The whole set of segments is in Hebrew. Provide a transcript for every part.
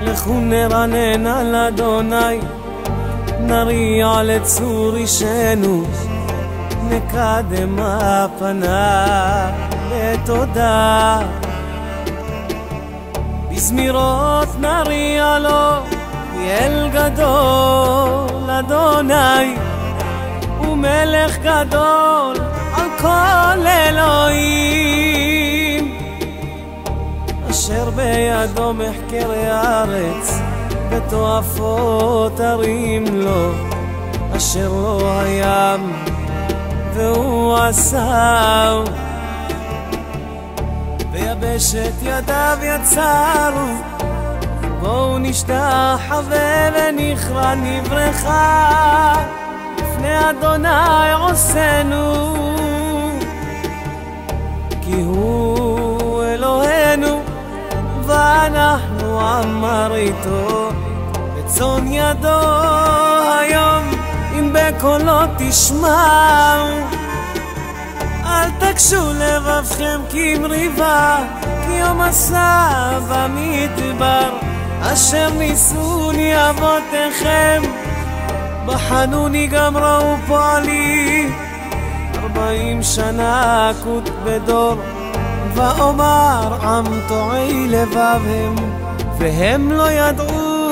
לכו נרנן על אדוני, נריע לצור אישנו, נקדם הפנה לתודה. בזמירות נריע לו, אל גדול אדוני, ומלך גדול על כל אלוהים, אשר בידו מחקרי הארץ ותועפות הרים לו, אשר לא הים והוא עשהו, ויבשת ידיו יצרו, בואו נשתחווה ונכרע נברכה לפני אדוני עושנו, כי הוא אלוהינו ואנחנו עם מרעיתו, בצאן ידו היום אם בקולו תשמעו. אל תקשו לבבכם כמריבה, כי יום עשה במדבר, אשר ניסוני אבותיכם, בחנוני גם ראו פועלי. 40 שנה אקוט בדור, ואומר עם טועי לבבם, והם לא ידעו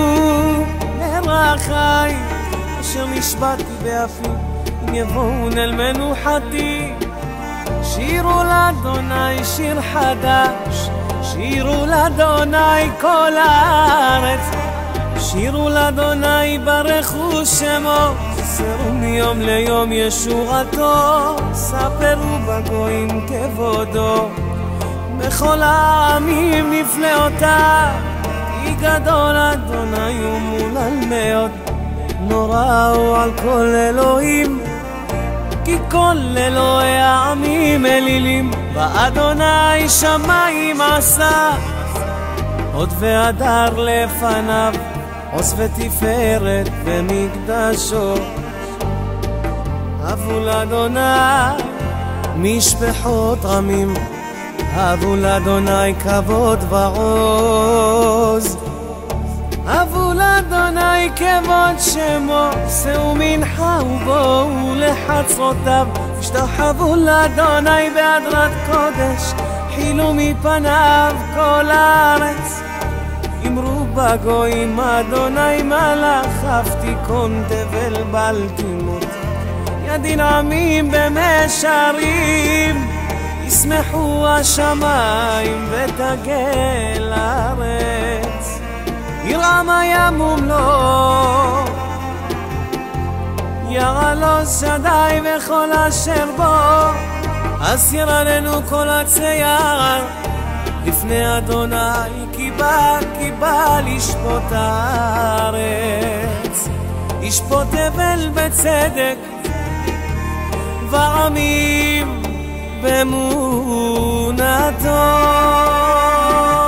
לרחי, אשר נשבעתי באפי, אם יבואו אל מנוחתי. שירו לאדוני שיר חדש, שירו לאדוני כל הארץ, שירו לאדוני ברכו שמו, סרו מיום ליום ישועתו, ספרו בגויים כבודו, בכל העמים נפלאותיו, כי גדול אדוני ומולל מאוד, נורא הוא על כל אלוהים, כי כל אלוהי העמים אלילים, ואדוני שמיים עשה, הוד והדר לפניו, עוז ותפארת במקדשו. הבו לאדוני משפחות עמים, הבו לאדוני כבוד ועוז, הבו לאדוני כבוד שמו, שאו מנחה ובואו לחצרותיו, השתחוו לאדוני בהדרת קודש, חילו מפניו כל הארץ. אמרו בגויים אדוני מלך, אבתיכון תבל בל תמות, ידין עמים במשרים, ישמחו השמיים ותגל הארץ. ירעם הים ומלוא, יעלוז שדי וכל אשר בו, אז ירננו כל הצייר לפני אדוני, כי בא לשפוט הארץ, ישפוט אבל בצדק ועמים באמונתו.